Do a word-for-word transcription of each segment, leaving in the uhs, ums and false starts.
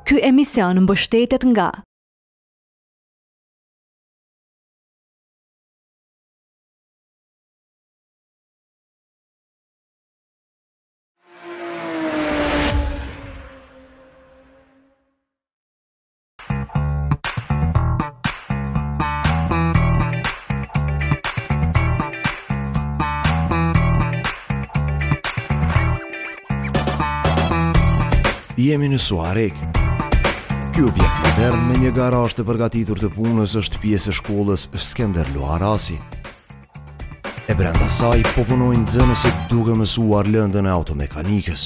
Ky emision mbështetet nga Jemi në Suarek. Ky objekt modern me një garazh të përgatitur të punës është pjesë e shkollës Skender Lua Rasi. E brenda saj po punojnë nxënësit duke mësuar lëndën e automekanikës.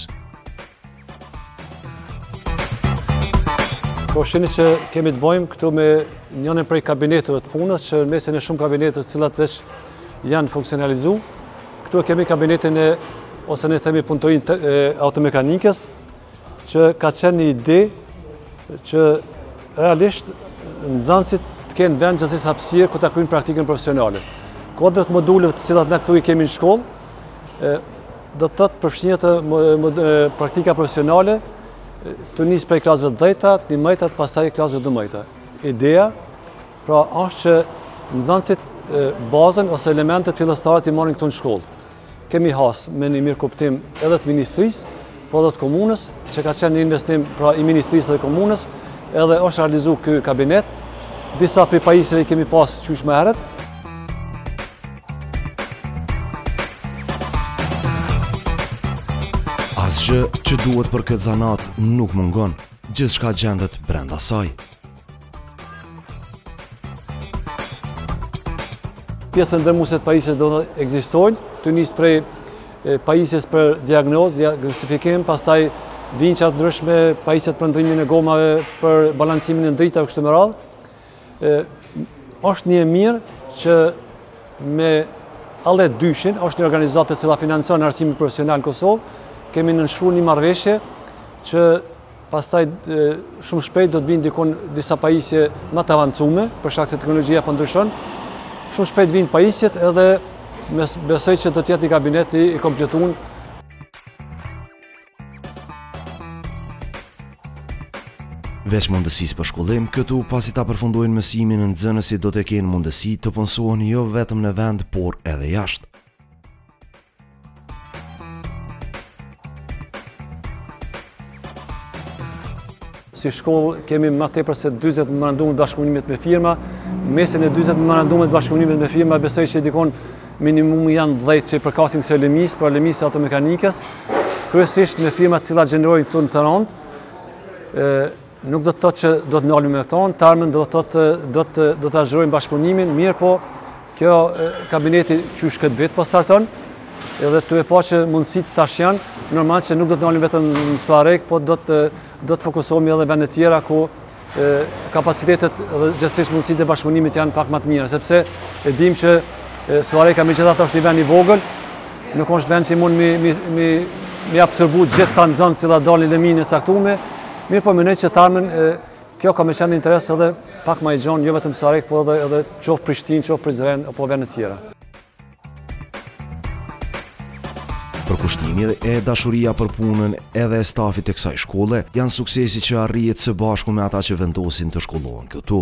Po shini që kemi të bëjmë këtu me njërin prej kabineteve të punës, që në mesin e shumë kabineteve të cilat veç janë funksionalizu. Këtu kemi kabinetin e, ose ne themi punëtorinë e automekanikës, që ka qenë një ide që realisht nxënësit të kenë vend gjithësisht hapësirë ku ta kryejnë praktikën profesionale. Kodrat moduleve të cilat ne këtu i kemi në shkollë, do të thotë përfshirjet e praktika profesionale të nisë prej klasëve dhjetë, njëmbëdhjetë, pastaj klasëve dymbëdhjetë. Ideja pra është që nxënësit bazën ose elementet fillestare të marrin këtu në shkollë. Kemi has me një mirë kuptim edhe të ministrisë, po edhe të komunës, që ka qenë një investim pra i ministrisë dhe komunës, edhe është realizu ky kabinet. Disa prej pajisjeve i kemi pas qysh më herët. Asgjë që duhet për këtë zanat nuk mungon, gjithçka gjendet brenda saj. Pjesën ndërmuese të pajisjes do të ekzistojnë, të nisë prej pajisjes për diagnozë, diagnostifikim, pastaj vinçat ndryshme, pajisjet për ndrimin e gomave, për balancimin e ndritave kështu me radhë. Është një mirë që me alle dyshin, është një organizatë e cila financon arsimin profesional në Kosovë, kemi nënshkruar një marrëveshje që pastaj shumë shpejt do të vinë dikon disa pajisje më të avancume, për shkak se teknologjia po ndryshon. Shumë shpejt vinë pajisjet edhe besoj që do të jetë një kabinet i kompletuar. Veç mundësisë për shkollim, këtu pasi ta përfundojnë mësimin, nxënësit do të kenë mundësi të punësohen jo vetëm në vend, por edhe jashtë. Si shkollë kemi më tepër se dyzet memorandume bashkëpunimit me firma. Mesin e dyzet memorandume bashkëpunimit me firma besoj që dikon minimum janë dhjetë që i përkasin kësaj lëmisë, pra lëmisë automekanikës, kryesisht me firma të cilat gjenerojnë këtu në Tiranë. Nuk do të thotë që do të ndalemi me këto, tarmën do të thotë do të do ta zhurojmë bashkëpunimin, mirë po kjo kabineti qysh këtë vit po starton, edhe tu e pa që mundësit tash janë, normal që nuk do të ndalemi vetëm në Suarek, po do të do të fokusohemi edhe vende të tjera ku kapacitetet dhe gjithsesi mundësitë e bashkëpunimit janë pak më të mira, sepse e dim që Suareka megjithatë është një vend i vogël, nuk është vend që mund mi, mi, mi, mi absorbu gjithë ta nxënës që dalin lëminë e saktume, mirë po mendoj që tarmën kjo ka me qenë interes edhe pak më i gjon, jo vetëm Suarek, po edhe, edhe qoftë Prishtinë, qoftë Prizren apo vende të tjera. Përkushtimi e dashuria për punën edhe e stafit të kësaj shkolle janë suksesi që arrihet së bashku me ata që vendosin të shkollohen këtu.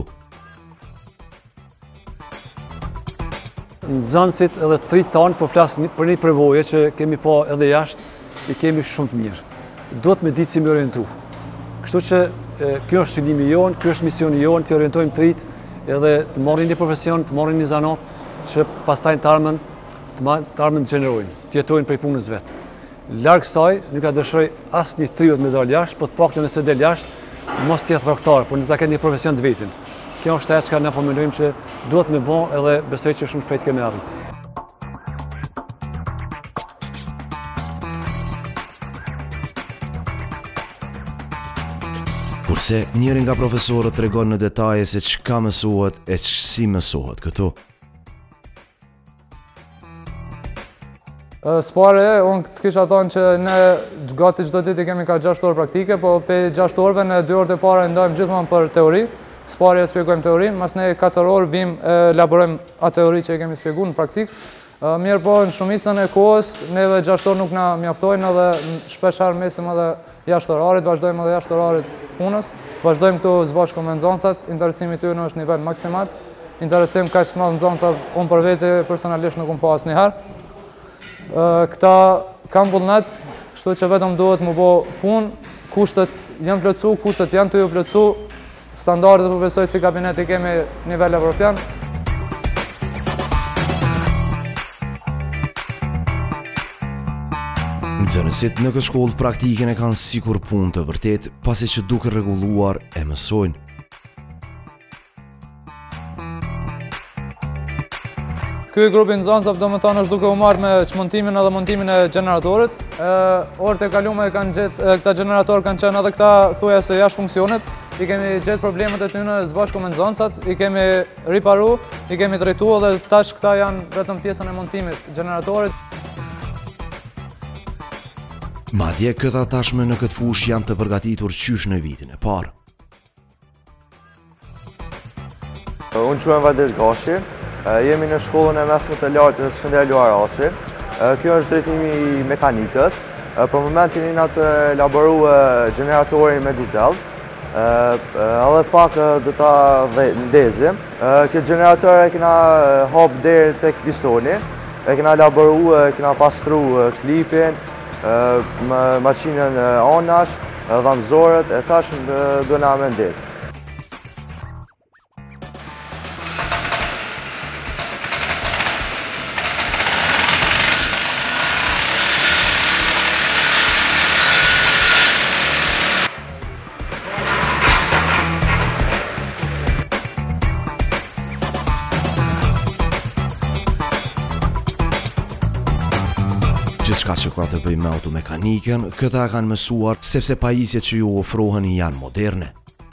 Nxënësit edhe të ri tanë po flas për një përvojë që kemi pa edhe jashtë, i kemi shumë të mirë. Duhet me ditë si me orientu. Kështu që kjo është studimi jonë, kjo është misioni jonë, të orientojmë të rit edhe të marrin një profesion, të marrin një zanat që pastaj të armën të armën të gjenerojnë, të jetojnë prej punës vetë. Larg saj, nuk ka dëshiroj asnjë triut me dal jashtë, po të paktën nëse del jashtë, mos të jetë rrogtar, por në ta ketë një profesion të vetin. Kjo është ajo që ne po mendojmë që duhet me bë edhe besoj që shumë shpejt kemi arrit. Kurse njëri nga profesorët tregon në detaje se çka mësohet e si mësohet këtu. Spare, unë të kisha thonë që ne gati çdo ditë kemi ka gjashtë orë praktike, po pe gjashtë orëve në dy orët e para ndajmë gjithmonë për teori. Spare e shpjegojmë teorinë, mas ne katër orë vim e elaborojmë atë teori që e kemi shpjeguar në praktik. Mirë po, në shumicën e kohës, neve gjashtë orë nuk na mjaftojnë edhe shpeshherë mesim edhe jashtë orarit, vazhdojmë edhe jashtë orarit punës, vazhdojmë këtu zbashku me nxënësat, interesimi i tyre është nivel maksimal, interesim kaq të madh nxënësat, unë për vete personalisht nuk unë pas njëherë. Këta kam vullnet, kështu që vetëm duhet më bo punë, kushtet janë plotësu, kushtet janë të ju plotësu, standardet për besoj si kabineti kemi nivel evropian. Nxënësit në këtë shkollë praktikën e kanë sikur punë të vërtet, pasi që duke rregulluar e mësojnë. Ky grupi nxënësave do të thonë është duke u marrë me çmontimin edhe montimin e gjeneratorit. Orët e kaluara kanë gjetë këta gjeneratorë kanë qenë edhe këta thujase jashtë funksionit. I kemi gjetë problemet e tyre së bashku me nxënësat, i kemi riparu, i kemi drejtuar dhe tash këta janë vetëm pjesën e montimit gjeneratorit. Madje këta tashme në këtë fushë janë të përgatitur qysh në vitin e parë. Unë quhem Vadil Gashi, jemi në shkollën e mesme të lartë të Skënderaj Luarasi. Kjo është drejtimi mekanikës. Për momentin jena të elaboru generatorin me dizel. Edhe pak do ta ndezim. Këtë generator e kena hap deri tek pistoni. E kena elaboru, e kena pastru klipin, maqinën anash, dhamëzorët, e tash do na me ndezë. Gjithçka që ka të bëjë me automekanikën, këta kanë mësuar sepse pajisjet që ju ofrohen janë moderne.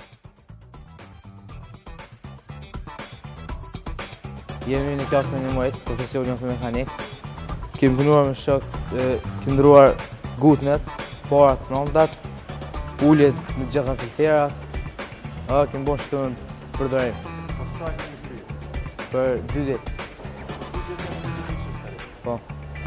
Jemi në klasën e një muajt, profesion jam për mekanik. Kemi punuar me shok, kemi ndruar gutnet, parat, prontat, uljet në gjitha filterat, edhe kemi bën shtunë përdorim. Për sa kemi kryer? Për dy ditë. Po.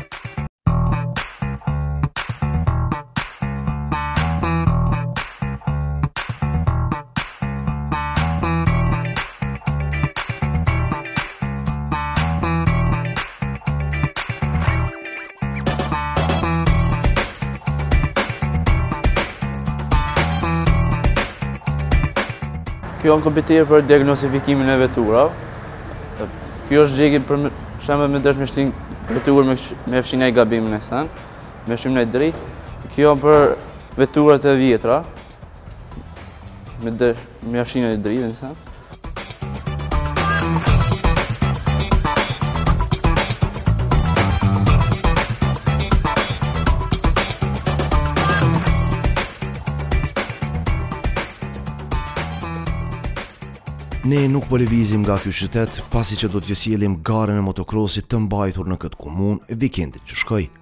Kjo është kompjuter për diagnostifikimin e veturave. Kjo është gjegi për shembull me dash me shtin veturën me me fshinë ai gabimin e sen, me shimën e drejtë. Kjo për veturat e vjetra. Me dash me fshinë e drejtë në sen. Ne nuk po lëvizim nga ky qytet, pasi që do t'ju sjellim garën e motokrosit të mbajtur në këtë komunë vikendin që shkoj.